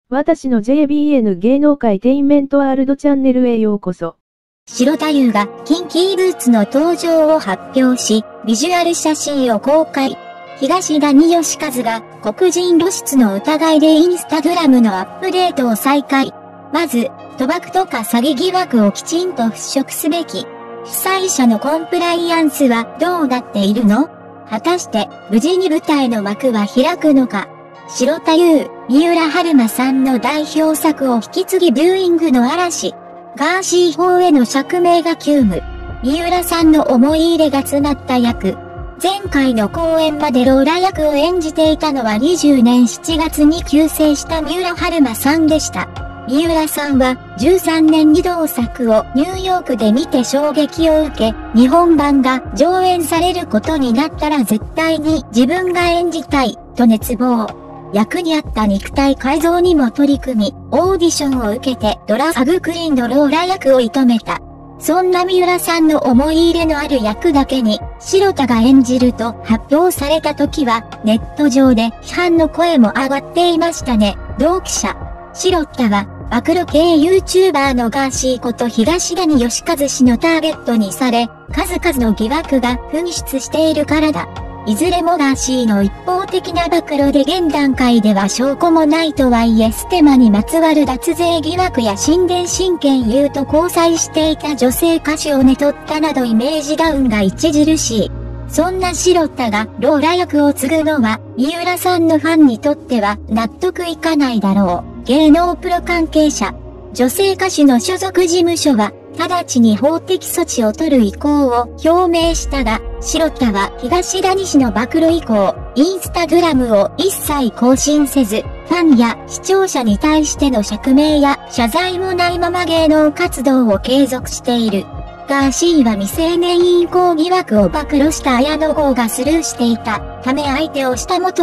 私の JBN 芸能界テインメントワールドチャンネルへようこそ。 城田優がキンキーブーツの登場を発表し、ビジュアル写真を公開。東谷義和が黒人露出の疑いでインスタグラムのアップデートを再開。まず、賭博とか詐欺疑惑をきちんと払拭すべき。主催者のコンプライアンスはどうなっているの？果たして、無事に舞台の幕は開くのか？城田優、三浦春馬さんの代表作を引き継ぎビューイングの嵐。ガーシー法への釈明が急務。三浦さんの思い入れが詰まった役。前回の公演までローラ役を演じていたのは20年7月に急逝した三浦春馬さんでした。三浦さんは13年に同作をニューヨークで見て衝撃を受け、日本版が上演されることになったら絶対に自分が演じたい、と熱望。役に合った肉体改造にも取り組み、オーディションを受けてドラァグクイーンのローラ役を射止めた。そんな三浦さんの思い入れのある役だけに、城田が演じると発表された時は、ネット上で批判の声も上がっていましたね。同記者。城田は、暴露系 YouTuber のガーシーこと東谷義和氏のターゲットにされ、数々の疑惑が噴出しているからだ。いずれもガーシーの一方的な暴露で現段階では証拠もないとはいえステマにまつわる脱税疑惑や新電信権優と交際していた女性歌手を寝取ったなどイメージダウンが著しい。そんな城田がローラ役を継ぐのは三浦さんのファンにとっては納得いかないだろう。芸能プロ関係者。女性歌手の所属事務所は直ちに法的措置を取る意向を表明したが、城田は東谷氏の暴露以降、インスタグラムを一切更新せず、ファンや視聴者に対しての釈明や謝罪もないまま芸能活動を継続している。ガーシーは未成年淫行疑惑を暴露した綾野剛がスルーしていたため相手をした元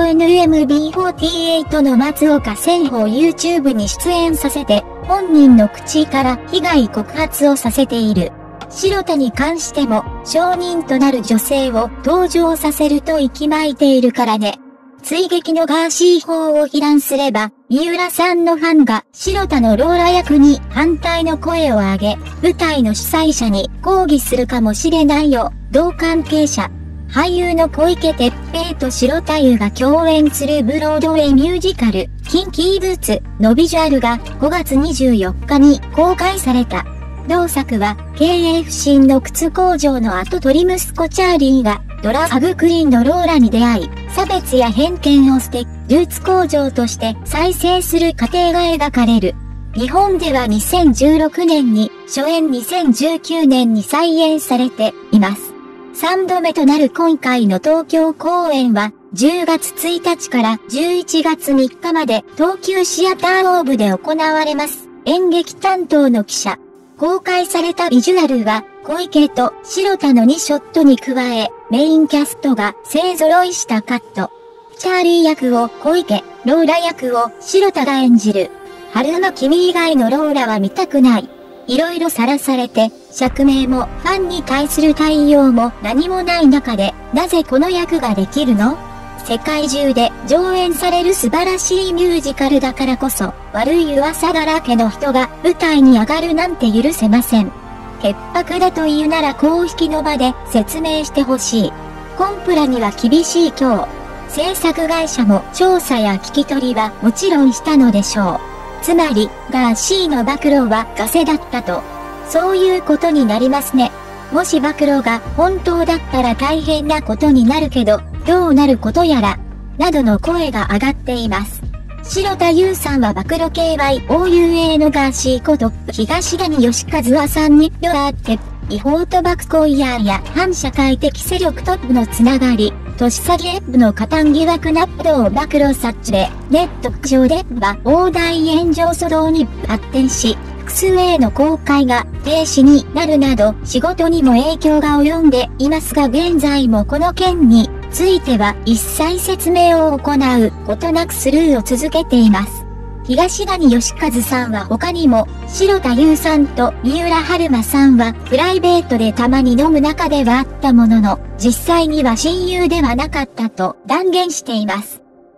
NMB48 の松岡千穂を YouTube に出演させて、本人の口から被害告発をさせている。城田に関しても、証人となる女性を登場させると息巻いているからね。追撃のガーシー法を批判すれば、三浦さんのファンが城田のローラ役に反対の声を上げ、舞台の主催者に抗議するかもしれないよ。同関係者。俳優の小池徹平と城田優が共演するブロードウェイミュージカル、キンキーブーツのビジュアルが5月24日に公開された。同作は経営不振の靴工場の跡取り息子チャーリーがドラァグクイーンのローラに出会い、差別や偏見を捨て、ルーツ工場として再生する過程が描かれる。日本では2016年に、初演2019年に再演されています。3度目となる今回の東京公演は、10月1日から11月3日まで東急シアターオーブで行われます。演劇担当の記者。公開されたビジュアルは、小池と城田の2ショットに加え、メインキャストが勢揃いしたカット。チャーリー役を小池、ローラ役を城田が演じる。春馬君以外のローラは見たくない。いろいろさらされて、釈明もファンに対する対応も何もない中で、なぜこの役ができるの？世界中で上演される素晴らしいミュージカルだからこそ、悪い噂だらけの人が舞台に上がるなんて許せません。潔白だというなら公式の場で説明してほしい。コンプラには厳しい今日。制作会社も調査や聞き取りはもちろんしたのでしょう。つまり、ガーシーの暴露はガセだったと。そういうことになりますね。もし暴露が本当だったら大変なことになるけど、どうなることやら、などの声が上がっています。城田優さんは暴露系 YOUA のガーシーこと東谷義和は3人であって、違法賭博行為や反社会的勢力トップのつながり、都市詐欺部の加担疑惑などを暴露さっで、ネット上では大大炎上騒動に発展し、複数への公開が停止になるなど仕事にも影響が及んでいますが現在もこの件については一切説明を行うことなくスルーを続けています。東谷義和さんは他にも、城田優さんと三浦春馬さんはプライベートでたまに飲む仲ではあったものの、実際には親友ではなかったと断言しています。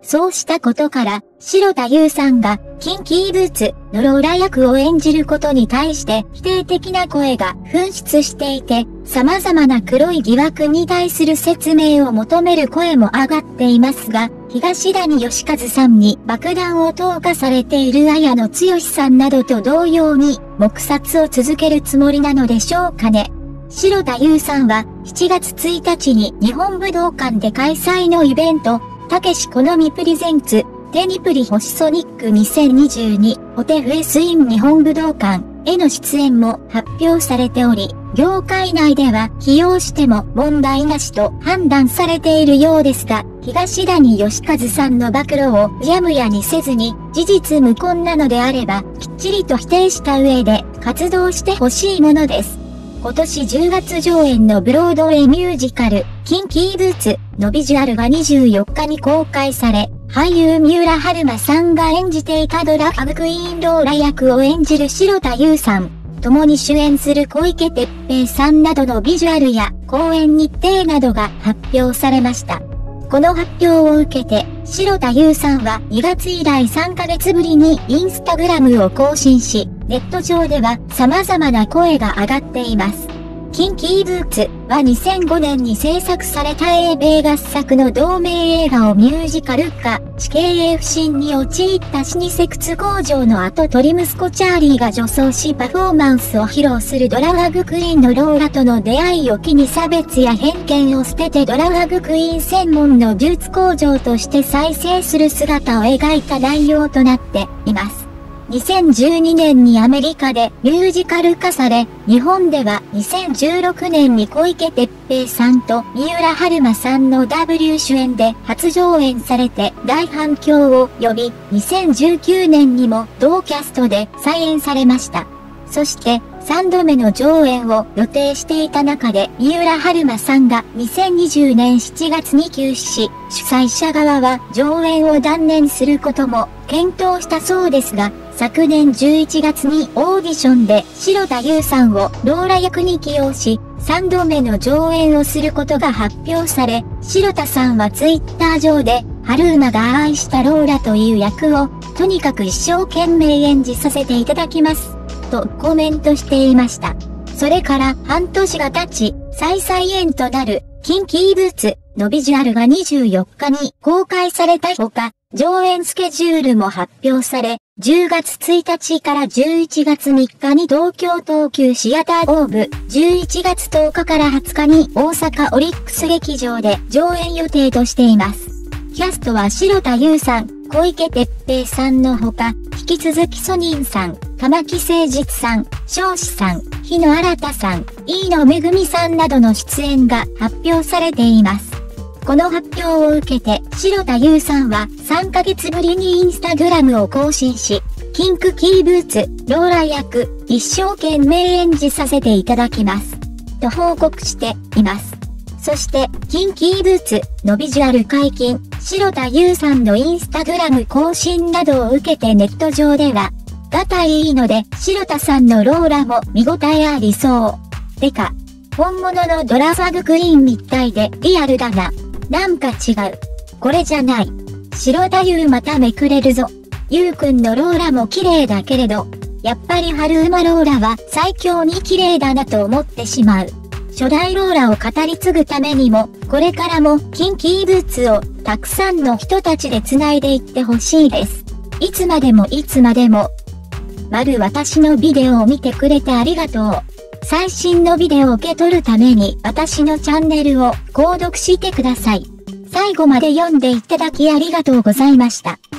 そうしたことから、城田優さんが、キンキーブーツのローラ役を演じることに対して否定的な声が噴出していて、様々な黒い疑惑に対する説明を求める声も上がっていますが、東谷義和さんに爆弾を投下されている綾野剛さんなどと同様に、黙殺を続けるつもりなのでしょうかね。城田優さんは、7月1日に日本武道館で開催のイベント、たけし好みプレゼンツ、テニプリ星ソニック2022、お手フェスイン日本武道館への出演も発表されており、業界内では起用しても問題なしと判断されているようですが、東谷義和さんの暴露をうやむやにせずに、事実無根なのであれば、きっちりと否定した上で活動してほしいものです。今年10月上演のブロードウェイミュージカル、キンキーブーツのビジュアルが24日に公開され、俳優三浦春馬さんが演じていたドラァグクイーンローラ役を演じる城田優さん、共に主演する小池徹平さんなどのビジュアルや公演日程などが発表されました。この発表を受けて、城田優さんは2月以来3ヶ月ぶりにインスタグラムを更新し、ネット上では様々な声が上がっています。キンキーブーツは2005年に制作された英米合作の同名映画をミュージカル化、死刑へ不信に陥った老舗靴工場の跡取り息子チャーリーが女装しパフォーマンスを披露するドラァグクイーンのローラとの出会いを機に差別や偏見を捨ててドラァグクイーン専門の美術工場として再生する姿を描いた内容となっています。2012年にアメリカでミュージカル化され、日本では2016年に小池徹平さんと三浦春馬さんの W 主演で初上演されて大反響を呼び、2019年にも同キャストで再演されました。そして3度目の上演を予定していた中で三浦春馬さんが2020年7月に休止し、主催者側は上演を断念することも検討したそうですが、昨年11月にオーディションで城田優さんをローラ役に起用し、3度目の上演をすることが発表され、城田さんはツイッター上で、春馬が愛したローラという役を、とにかく一生懸命演じさせていただきます、とコメントしていました。それから半年が経ち、再々演となる、キンキーブーツのビジュアルが24日に公開されたほか、上演スケジュールも発表され、10月1日から11月3日に東京東急シアターオーブ、11月10日から20日に大阪オリックス劇場で上演予定としています。キャストは城田優さん、小池徹平さんのほか、引き続きソニンさん、玉木誠実さん、彰子さん、日野新さん、飯野めぐみさんなどの出演が発表されています。この発表を受けて、城田優さんは3ヶ月ぶりにインスタグラムを更新し、キンクキーブーツ、ローラ役、一生懸命演じさせていただきます。と報告しています。そして、キンキーブーツのビジュアル解禁、城田優さんのインスタグラム更新などを受けてネット上では、がたいいので、城田さんのローラも見応えありそう。てか、本物のドラァグクイーンみたいでリアルだな。なんか違う。これじゃない。城田優まためくれるぞ。優くんのローラも綺麗だけれど、やっぱり春馬ローラは最強に綺麗だなと思ってしまう。初代ローラを語り継ぐためにも、これからもキンキーブーツをたくさんの人たちで繋いでいってほしいです。いつまでもいつまでも。私のビデオを見てくれてありがとう。最新のビデオを受け取るために私のチャンネルを購読してください。最後まで読んでいただきありがとうございました。